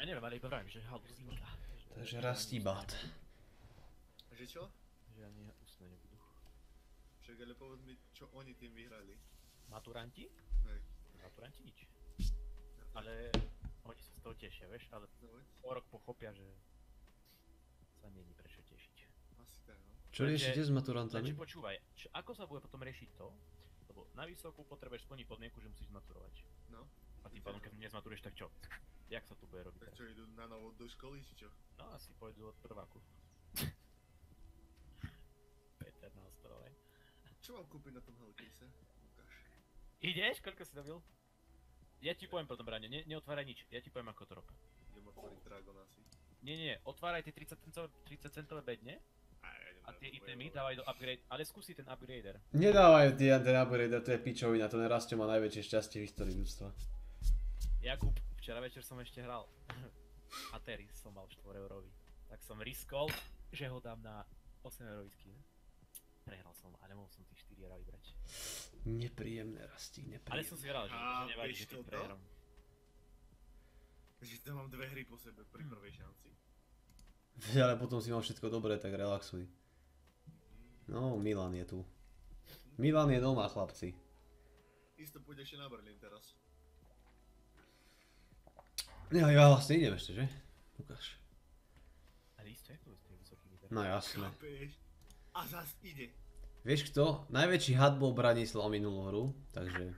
neviem, ale iba vravím, že haluzínka. Takže rastíbát. Že čo? Že ani ústne nebudú. Však ale povedz mi, čo oni tým vyhrali. Maturanti? Hej. Maturanti nič. Ale oni sa z toho tešia, vieš, ale No veď, o rok pochopia, že sa není prečo tešiť. asi tak, no. Čo riešite s maturantami? Takže počúvaj, ako sa bude potom riešiť to, lebo na vysokú potrebuješ splniť podmienku, že musíš zmaturovať. No. A tým pádom, keď nezmaturuješ, tak čo? Jak sa tu bude robiť? Tak čo, idú na novo do školy, či čo? No asi pôjdu od prváku. Peter na ostrove. Čo mám kúpiť na tom Hellcase? Ukáž. Ideš? Koľko si dobil? Ja ti poviem potom, Brane, neotváraj nič, ja ti poviem ako to rob. Idem otvoriť Dragon asi. Nie, otváraj tie 30 centové bedne a tie itemy dávaj do upgrade, ale skúsi ten upgrader. Nedávajú ten upgrade, to je pičovina, to Rastio má najväčšie šťastie v histórii ľudstva. Jakub, včera večer som ešte hral. Ateris som mal 4 eurový. Tak som riskol, že ho dám na 8 eurový skin. Prehral som, ale mohol som tých 4 eurový brať. Nepríjemné, Rasti, nepríjemné. Ale som si hral, že nevadí, že keď prehram. Že tam mám 2 hry po sebe pri prvej šanci. Ale potom si mal všetko dobré, tak relaxuj. No, Milan je tu. Milan je doma, chlapci. Isto pôjde ešte na Berlín teraz. Ja vlastne idem ešte, že? Ukáž. Ale isto, jak to je s tým vysokým výberom? No jasné. Chápeš? A zas ide. Vieš kto? Najväčší had bol Branislav minulú hru, takže...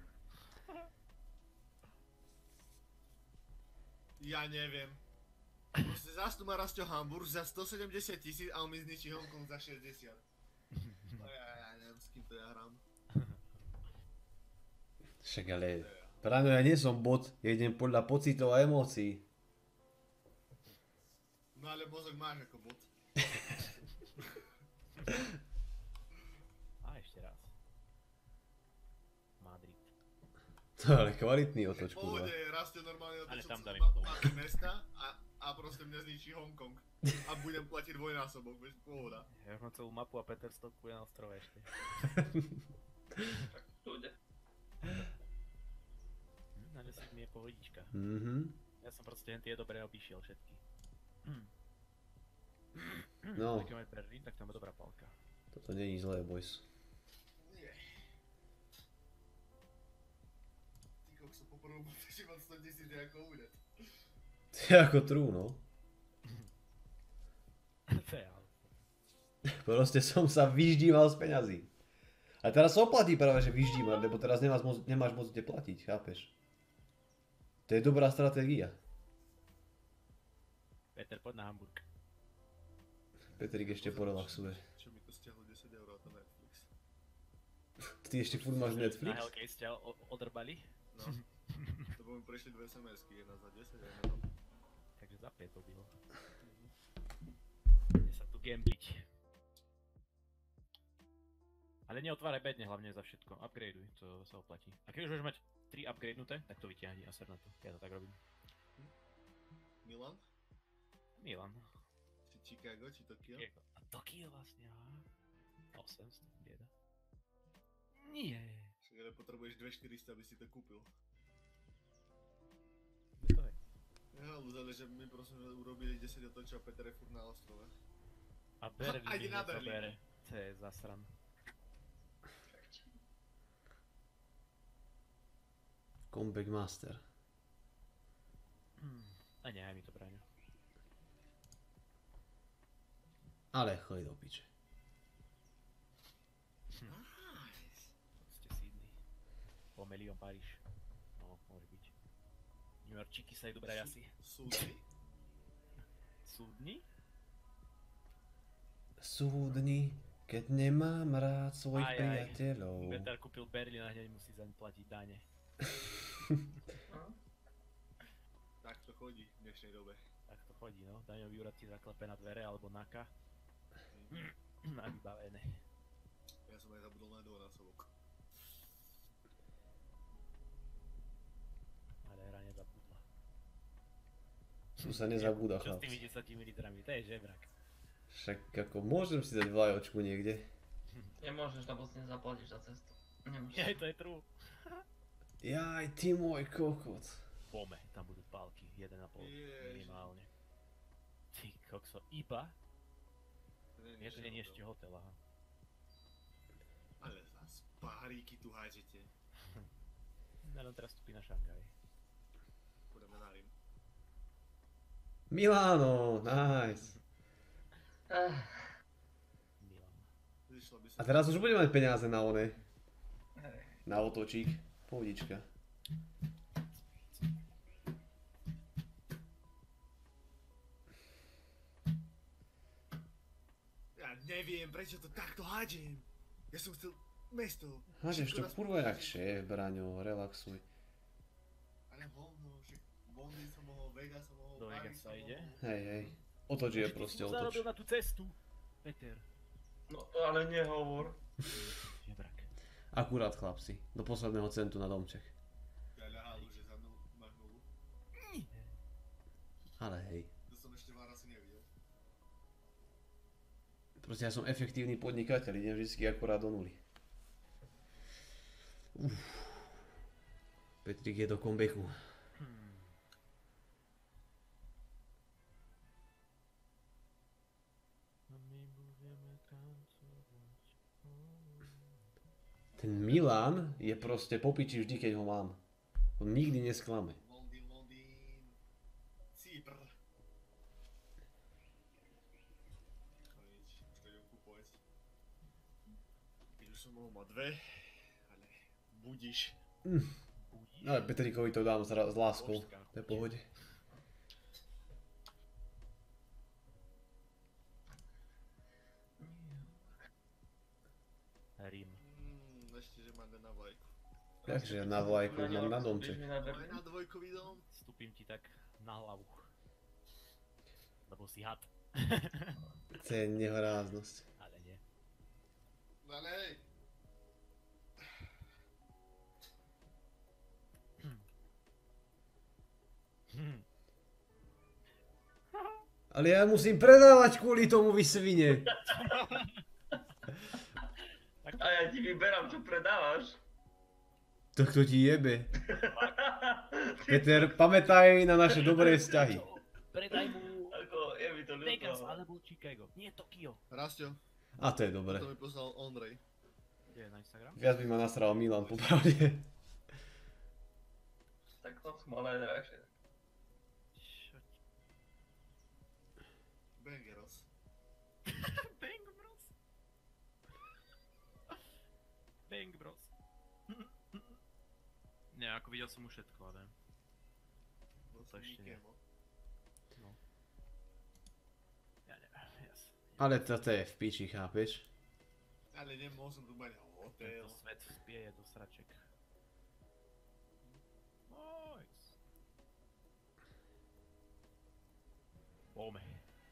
Ja neviem. Proste zás tu má Rastio Hamburg za 170 000 a on mi zničí Hongkong za 60. No ja neviem, s kým to ja hrám. Však ale... Práve ja nie som bot, ja idem podľa pocitov a emócií. No ale mozog máš ako bot. A ešte raz. Madrid. To je ale kvalitný otoč, kurva. Pohode, Rastio normálne Ale otočil tam sa dali mapy mesta a proste mňa zničí Hongkong. A budem platiť dvojnásobok, vieš, pohoda. Ja už mám celú mapu a Peter stokuje na ostrove ešte. Na 10 mi je pohodička. Ja som proste len tie dobre obišiel všetky. No, Keď máme Berlín, tak tam je dobrá pálka. toto není zlé, boys. Nie. Ty kokso, poprvom že mám 100 000 ako údet. To je ako true, no. To je ale. Proste som sa vyždímal z peňazí. A teraz sa oplatí práve, že vyždímať, lebo teraz nemáš moc kde platiť, chápeš? To je dobrá stratégia. Peter, poď na Hamburg. Petrik ešte porelaxuje. Čo mi to stiahlo 10 € a to Netflix. Ty ešte furt máš Netflix? Na Hellcase ťa odrbali, No. Lebo mi prešli 2 SMS-ky, jedna za 10 a jedna za... takže za 5 to bylo. Ide sa tu gambliť. Ale neotváraj bedne hlavne za všetko, upgradeuj, to sa oplatí. A keď už budeš mať 3 upgradenuté, tak to vyťahni a ser na to. Ja to tak robím. Milan? Milan. Či Chicago, či Tokio? A Tokio vlastne, aha. 800, bieda. Nie. Však ale potrebuješ 2400, aby si to kúpil. To je. Ja, ale že my prosím urobili 10 otočov a Peter je furt na ostrove. A Berlín A ide mi na hneď Berlín. zobere. To je zasran. Comeback Master. A nehaj mi to, Braňo. Ale choj do piče. Proste Sydney. Po milión Paríž. No, môže byť. New Yorkčíky sa idú brať asi. Súdny? Súdni? Súdni, keď nemám rád svojich priateľov. Peter kúpil Berlín a hneď musí zaň platiť dane. Tak to chodí v dnešnej dobe. Tak to chodí, no. Daňový úrad ti zaklepe na dvere alebo naka. A vybavené. Ja som aj zabudol na dvojnásobok. Ale hra nezabudla. Tu sa nezabúda, Čo s tými chlapci. 10 litrami? To je žebrak. Však ako môžem si dať vlajočku niekde. Nemôžeš, lebo si nezaplatíš za cestu. Nemôžeš. Jaj, to je true. Jaj, ty môj kokot. Pome, tam budú pálky. 1,5 Ježiš. minimálne. Ty kokso, iba? Je to nie ešte hotel, aha. Ale zas paríky tu hádžete. No teraz vstupí na Šangaj. Pôjdeme na Rím. Milano, nice. Milan. Zišlo by A sa. teraz už budeme mať peniaze na one. Hej. Na otočík. Pohodička. Ja neviem, prečo to takto hádžem. Ja som chcel mesto. Hážeš to Všetko kurva naspäť. jak šéf, Braňo, relaxuj. Ale hovno, však Bondy som mohol, Vegas som mohol, Do Paris Vegas sa som ide? mohol. Hej, hej. Otoč je Ty proste si mu otoč. zarobil na tú cestu, Peter. No ale nehovor. Žebrak. Akurát chlapci. Do posledného centu na domček. Ja ľahalu, že za mnou máš nulu. Ale hej. To som ešte vám asi nevidel. Proste ja som efektívny podnikateľ, idem vždycky akurát do nuly. Petrik je do comebacku. A my budeme tancovať. Ten Milan je proste po piči vždy, keď ho mám. On nikdy nesklame. Londýn, Londýn. Cypr. No nič, už to idem kúpovať. Keď už som mohol mať dve, ale budíš. Budíš? Ale Petrikovi to dám s láskou. Božská To je v pohode. Rím. Ešte, že mám na vlajku. Takže na vlajku mám na domček. Aj na dvojkový dom. Vstúpim ti tak na hlavu. Lebo si had. To je nehoráznosť. Ale nie. Ale hej. Ale ja musím predávať kvôli tomu, vy svine. A ja ti vyberám, čo predávaš. Tak to ti jebe. Peter, pamätaj na naše dobré vzťahy. Predaj mu Ako, je mi to Vegas ľúto. alebo Chicago. Nie Tokio. Rastio, A to je dobré. to mi poslal Ondrej. Kde je na Instagram? Viac by ma nasral Milan, popravde. Tak to som mal najdrahšie. Čo ti... Bangeros. Bang Bros. Bang Bros. Nie, ako videl som už všetko, ale... To ešte nie. No. Ja neviem, jas. Ale toto je v piči, chápeš? Ale nemohol som tu mať hotel. Tento svet spieje do sraček. Nice. Pome.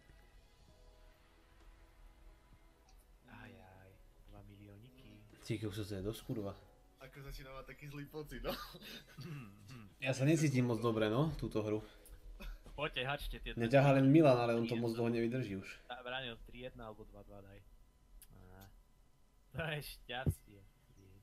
Ajaj, 2 milióniky. Cíky, už to je dosť kurva. Ako začína mať taký zlý pocit, no. Ja sa necítim moc dobre, no, túto hru. Poďte, hačte tie... Mňa ťahá len Milan, ale on to moc dlho nevydrží už. Bránil 3-1 alebo 2-2 daj. Á, to je šťastie. Vieš.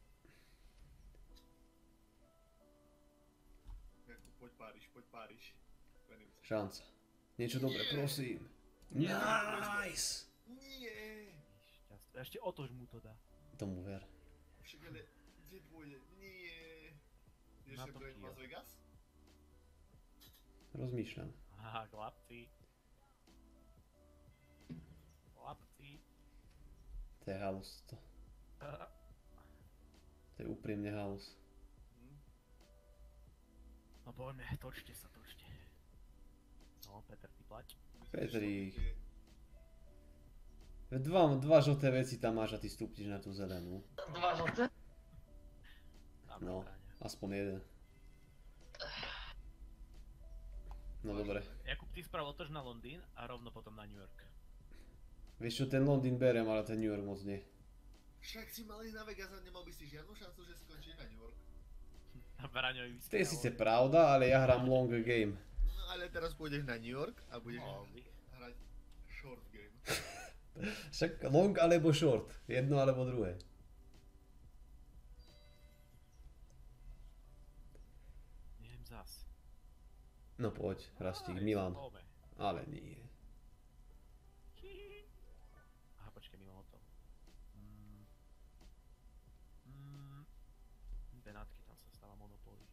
Jakub, poď Páriš. Venujem sa. Šanca. Niečo dobré, prosím. Nie. Nice! Nie. Šťastie. Ešte otož mu to dá. Tomu ver. Však ale, kde pôjde? Nie. Vieš, Na že bude Tokio. Las Vegas? Rozmýšľam. Aha, chlapci. Chlapci. To je halus to. To je úprimne halus. No poďme, točte sa, točte. No, Peter, ty plať. Petrík. Dva žlté veci tam máš a ty stúptiš na tú zelenú. Dva žlté? Tam No. bráňa. Aspoň jeden. No dobre. Jakub, ty spravil tož na Londýn a rovno potom na New York. Vieš čo, ten Londýn berem, ale ten New York moc nie. Však si mal ísť na Vegas a nemal by si žiadnu šancu, že skončí na New York. A Braňovi To je síce pravda, ale ja hrám long game. No ale teraz pôjdeš na New York a budeš No, hrať short game. Však long alebo short. Jedno alebo druhé. neviem zas. No poď, Rastík, Milan. Pome. Ale nie. Aha, počkaj, mimo to. Benátky, tam sa stáva Monopoly.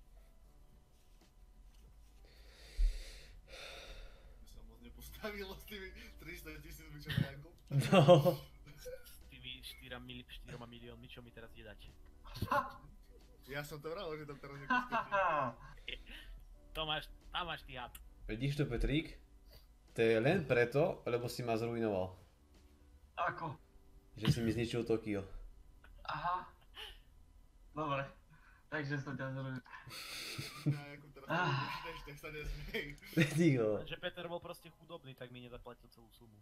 by sa moc nepostavilo s tými 300 000 byčami Jankom. No. S tými 4 miliónmi, čo mi teraz ide dať? Ja som to vral, že tam teraz neposkočí. Tam máš ty had. Vidíš to, Petrík? To je len preto, lebo si ma zrujnoval. Ako? Že si mi zničil Tokio. Aha. Dobre. Takže som ťa zrobil. Ja Jakub teraz počítaš, tak sa nesmej. Ticho. Že Peter bol proste chudobný, tak mi nezaplatil celú sumu.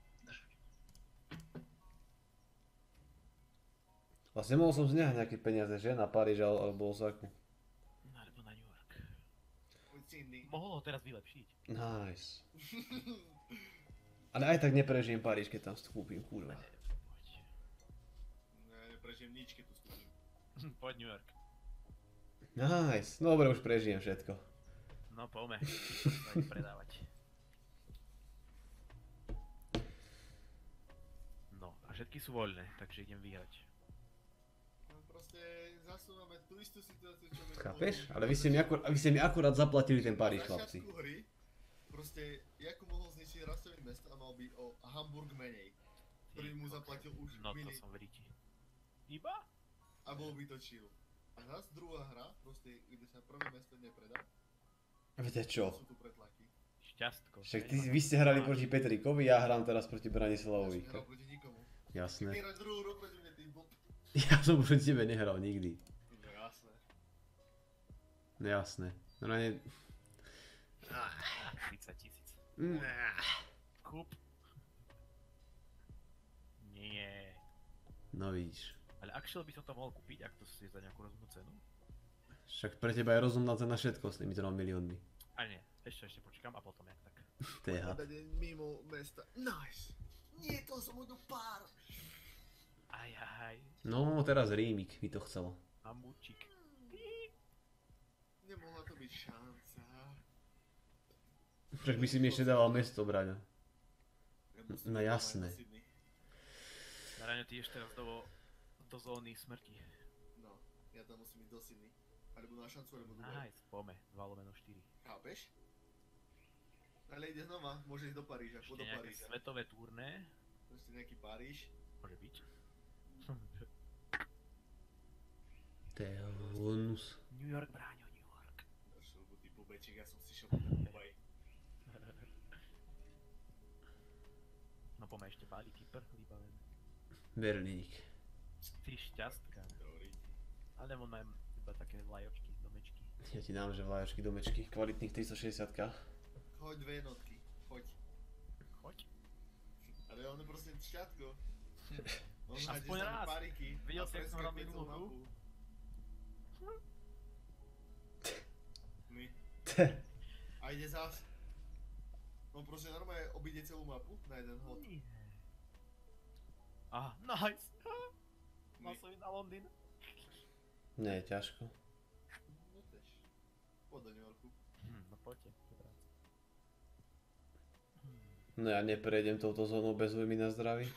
Vlastne mohol som znehať nejaké peniaze, že? Na Paríž alebo Osaku. Alebo na New York. Poď Cindy. Mohol ho teraz vylepšiť. Nice. Ale aj tak neprežijem Paríž, keď tam vstúpim, kurva. Poď. Ja neprežijem nič, keď tu skúsim. Poď New York. Nice. No dobre, už prežijem všetko. No poďme. Sa ich predávať. No a všetky sú voľné, takže idem vyhrať. No proste zasúvame tú istú situáciu, čo my... Chápeš? Ale vy ste mi akurát zaplatili ten Paríž, chlapci. Na začiatku hry, proste Jakub mohol zničiť Rastovi mesto a mal by o Hamburg menej, ktorý mu zaplatil už No to mini. som v riti. Iba? A bol by to chill. A zás druhá hra, proste, kde sa prvé mesto nepredá, Viete čo? sú tu pretlaky. Šťastko. Však vy ste hrali proti Petríkovi, ja hrám teraz proti Branislavovi. Ja som nehral proti nikomu. Jasné. Ty hráš druhú rok proti mne, ty blb. Ja som proti tebe nehral nikdy. No jasné. No jasné. No ne... 30 000. Kúp. Nie. No vidíš. Ale actually by som to mohol kúpiť, ak to je za nejakú rozumnú cenu. Však pre teba je rozumná cena všetko s tými 3 miliónmi. A nie, ešte počkám a potom jak tak. To je had. Dať mimo mesta. Nice. Nie, to som hodil pár. Aj. No teraz Rímik by to chcelo. Hamburčík. Nemohla to byť šanca. Však by si mi ešte dával mesto, Braňo. Ja musím No ísť jasné. do Sydney. Raňo, ty ješ teraz do zóny smrti. No, ja tam musím ísť do Sydney. Alebo na šancu, alebo Dubaj. Nice, poďme, 2/4. Chápeš? Ale ide znova, môže ísť do Paríža, Ešte po do nejaké Paríža. svetové turné. Proste nejaký Paríž. Môže byť. To je honus. New York, Bráňo, New York. Došiel bu ty bubečík, ja som si šiel po ten Dubaj. No poďme ešte balíky, vybavené. Berlík. Ty šťastka. Dobrý. Ale on majú iba také vlajočky, domečky. Ja ti dám, že vlajočky domečky, kvalitných 360. Choď 2 jednotky, choď. Choď. Ale on je proste šťatko. On Aspoň raz. Pariky Videl a si, jak som hral preskakuje minulú celú hru? mapu. My. A ide zás. On proste normálne obíde celú mapu na jeden hod. Nie. Aha, nice. My. Mal som ísť na Londýn. Nie, ťažko. No tež. Poď do New Yorku. No poďte, dobrá. No ja neprejdem touto zónou bez vojmy na zdraví.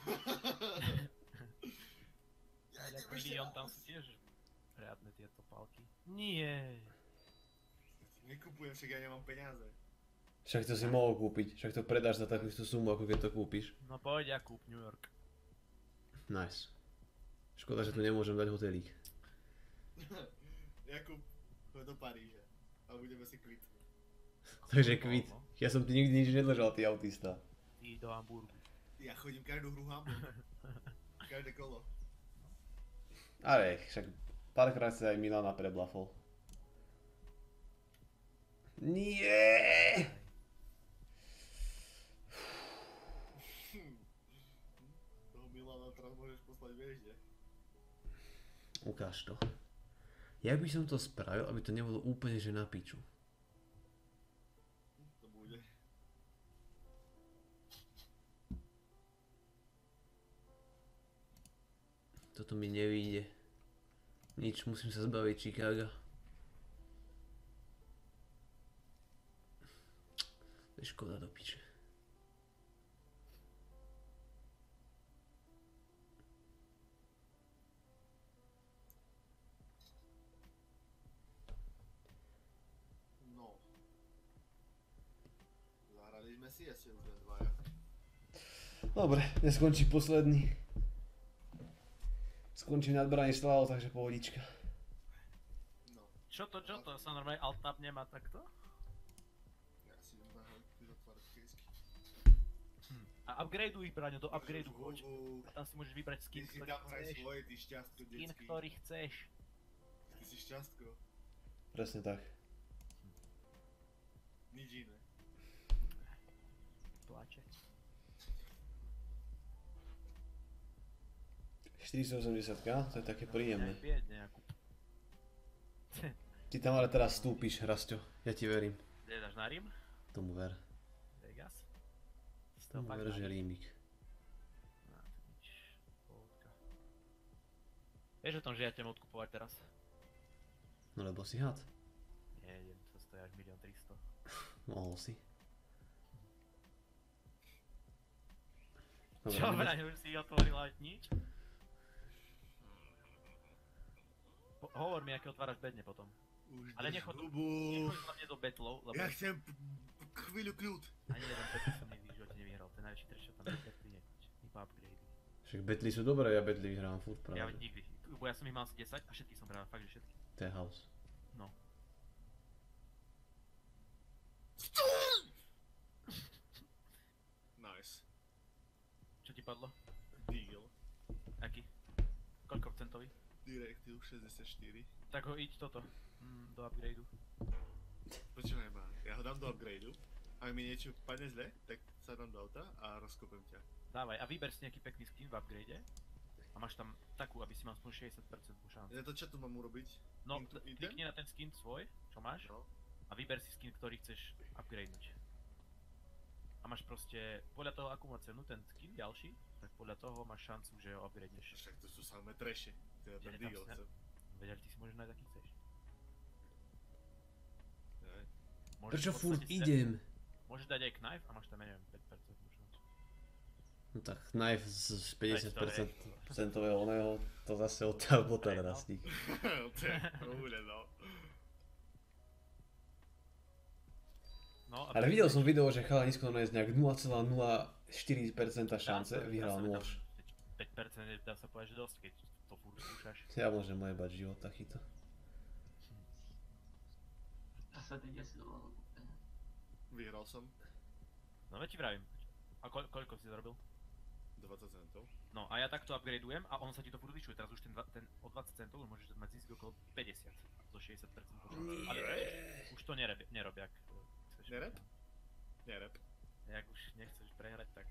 Ja idem ešte Milión tam raz. sú tiež riadne tieto palky. Nie. Nekupujem, však ja nemám peniaze. Však to si mohol kúpiť, však to predáš za takú istú sumu, ako keď to kúpiš. No poď, ja kúp New York. Nice. Škoda, že tu nemôžem dať hotelík. Jakub, choď do Paríža. A budeme si kvit. Takže kvit. Ja som ti nikdy nič nedržal, ty autista. Ty do Hamburgu. Ja chodím každú hru Hamburg. Každé kolo. Ale však párkrát sa aj Milana preblafol. Nie. Toho Milana teraz môžeš poslať, vieš, kde? Ukáž to. Jak by som to spravil, aby to nebolo úplne že na piču? To bude. Toto mi nevíde. Nič, musím sa zbaviť Chicaga. To je škoda do piče. No. Zahrali sme si asi už len dvaja. Dobre, dnes skončí posledný. Skončí nad Branislavou, takže pohodička. No. Čo to? Sa normálne alt-tab nemá takto? Ja si idem zatvárať kejsky. A upgradeuj, Braňo, do upgradeu choď. A tam si môžeš vybrať Ty skin, si ktorý tam hraj chceš. svoje, ty šťastko Skin, detský. ktorý chceš. Ty si šťastko. Presne tak. Nič iné. Pláče. 480k, to je také príjemné. Biedne, Jakub. Ty tam ale teraz stúpiš, Rasťo. Ja ti verím. Kde dáš na Rím? Tomu ver. Vegas? Tomu ver, že Rímik. No, to nič. Pohodka. Vieš o tom, že ja ťa mám odkupovať teraz? No lebo si had. Nie, idem, to stojí až 1 300 000. Mohol si. Čo, Braňo, už si otvorila nič? Hovor mi, aké otváraš bedne potom. Už Ale drž nechod hubu. hlavne do betlov, lebo Ja chcem chvíľu kľud. ani jeden betl som nikdy v živote nevyhral. Ten najväčší trash, čo tam je betly nechoď. Iba upgrade. Však betly sú dobré, ja betly vyhrám furt Ja práve. nikdy. Bo ja som ich mal asi 10 a všetky som hral, fakt, že všetky. To je house. No. Nice. Čo ti padlo? Deal. Aký? Koľko centový? Directive 64. Tak ho iď toto. Do upgradeu. Počúvaj ma, ja ho dám do upgradeu. Ak mi niečo padne zle, tak sa dám do auta a rozkopem ťa. Dávaj a vyber si nejaký pekný skin v upgrade. A máš tam takú, aby si mal aspoň 60% šancu. Ja to čo tu mám urobiť? No, Into item? klikni na ten skin svoj, čo máš, No. a vyber si skin, ktorý chceš upgradenúť. A máš proste, podľa toho, akú má cenu ten skin ďalší, tak podľa toho máš šancu, že ho upgradeneš. Však to sú samé treše. To je ten Je tam deal, sne- chcem. Veď, ale ty si môžeš nájsť, aký chceš. Hej. Môžeš Prečo v podstate furt si- idem? Môžeš dať aj knife a máš tam, ja neviem, 5% šancu. No tak knife z Veď to 50% je- centového oného, to zase od toho bota rastík. To je prúle, no. No, a Ale videl som video, že chalanisko je nejak 0,04% šance vyhral nôž. 5% je, dá sa povedať, že dosť, keď to furt skúšaš. Ja môžem ojebať život takýto. A sa ty si dovolil kúpeň. Vyhral som No veď ti vravím. A koľko si zarobil? 20 centov. No a ja takto upgradeujem a on sa ti to furt zvyšuje. Teraz už ten o 20 centov už môžeš mať zisk okolo 50. So 60% možno. Ale už to nerobia, ak chceš. Nerep? Nerep. Jak už nechceš prehrať, tak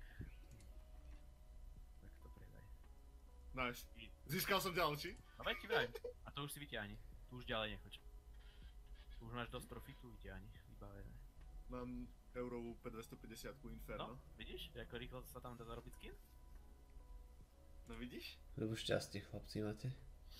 to predaj. Nice. Získal som ďalší. No veď ti vravím. A to už si vyťahni. Tu už ďalej nechoď. Tu už máš dosť profitu, vyťahni. Vybavené. Mám eurovú P250 Inferno. No, vidíš, ako rýchlo sa tam dá zarobiť skin? No vidíš? Lebo šťastie chlapci máte.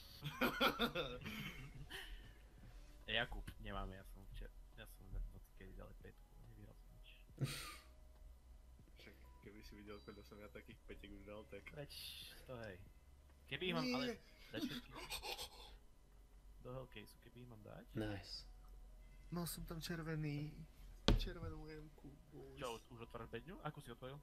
Jakub, nemáme, ja som kedy dal 5, nevyhral som nič. Však keby si videl, koľko som ja takých petek už dal, tak... Veď to hej. Keby ich mám, ale dať všetky do hellcaseu, keby ich mám dať. Nice. Mal som tam červenú M-ku, boys. Čo, už otváraš bedňu? Akú si otvoril?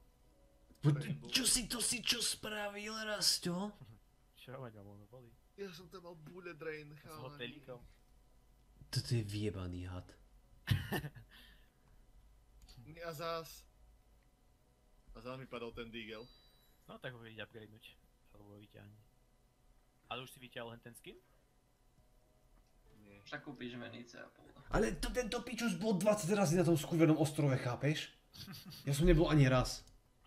Čo spravil, Rasťo? Čo mať mám, ono boli. Ja som tam mal bullet drain, S hotelíkom. Toto je vyjebaný had. A zás mi padol ten Deagle. No tak ho ide upgradenúť. Alebo ho vyťahni. Ale už si vyťahol len ten skin? Nie. Však kúpiš menice a pôl. Ale tento pičus bol 20 razy na tom skúvenom ostrove, chápeš? Ja som nebol ani raz.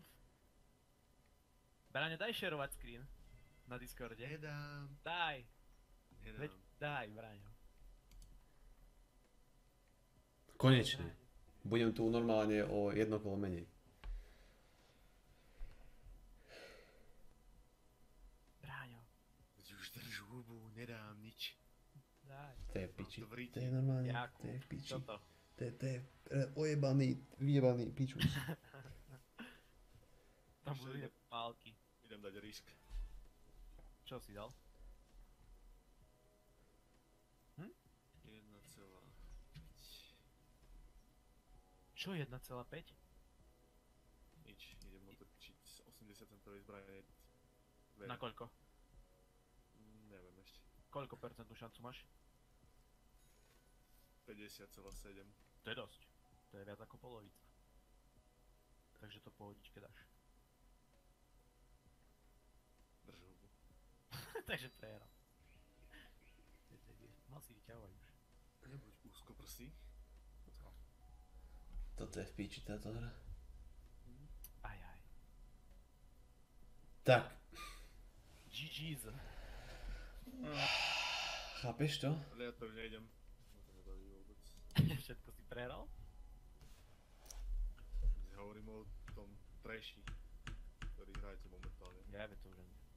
Braňo, daj shareovať screen. Na Discorde. Nedám. Daj. Veď daj, Braňo. Konečne. Budem tu normálne o jedno kolo menej. Braňo, Veď už drž hubu, nedám nič. daj. To je piči. Mám to v riti. To je normálne, Jakub, to je piči. čo to? To je ojebaný, vyjebaný pičus. Tam budú iné pálky. Idem dať risk. Čo si dal? 1,5. Čo 1,5? Nič, idem otočiť z 80 centovej zbrane. Na koľko? Neviem ešte. Koľko percentnú šancu máš? 50,7. To je dosť. To je viac ako polovica. Takže to pohodičke dáš. Drž hubu. Takže prehral. Mal si vyťahovať už. Nebuď úzko prsí. Toto je v píči táto hra. Aj. Tak, GG's. chápeš to? Ale ja to už nejdem. No to nebaví vôbec. Všetko si prehral? Hovorím o tom treši, ktorý hrajete momentálne. Ja viem to už ani.